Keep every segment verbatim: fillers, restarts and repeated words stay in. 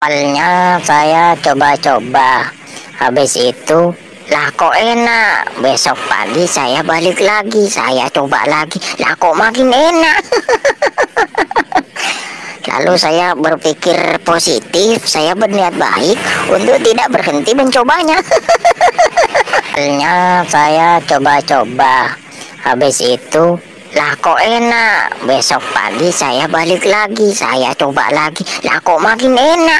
Awalnya saya coba-coba, habis itu, lah kok enak. Besok pagi saya balik lagi, saya coba lagi, lah kok makin enak. Lalu saya berpikir positif, saya berniat baik untuk tidak berhenti mencobanya. Awalnya saya coba-coba, habis itu, lah kok enak. Besok pagi saya balik lagi, saya coba lagi, lah kok makin enak.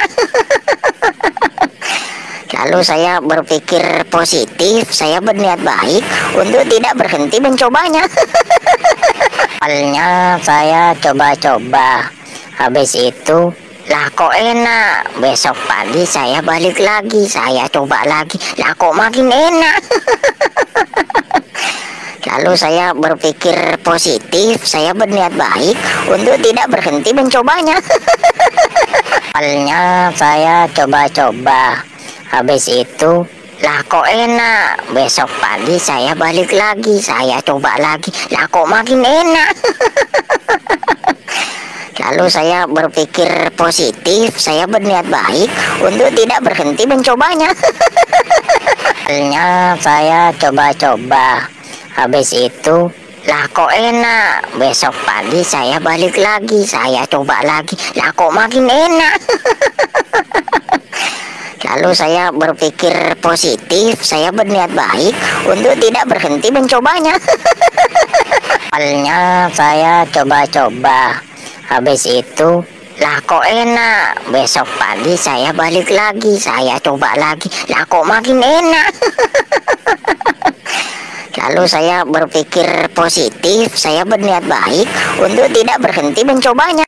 Lalu saya berpikir positif, saya berniat baik untuk tidak berhenti mencobanya. Awalnya saya coba-coba, habis itu, lah kok enak. Besok pagi saya balik lagi, saya coba lagi, lah kok makin enak. Lalu saya berpikir positif, saya berniat baik untuk tidak berhenti mencobanya. Awalnya saya coba-coba, habis itu, lah kok enak. Besok pagi saya balik lagi, saya coba lagi, lah kok makin enak. Lalu saya berpikir positif, saya berniat baik untuk tidak berhenti mencobanya. Awalnya saya coba-coba, habis itu, lah kok enak. Besok pagi saya balik lagi, saya coba lagi, lah kok makin enak. Lalu saya berpikir positif, saya berniat baik untuk tidak berhenti mencobanya. Awalnya saya coba-coba, habis itu, lah kok enak. Besok pagi saya balik lagi, saya coba lagi, lah kok makin enak. Lalu saya berpikir positif, saya berniat baik untuk tidak berhenti mencobanya.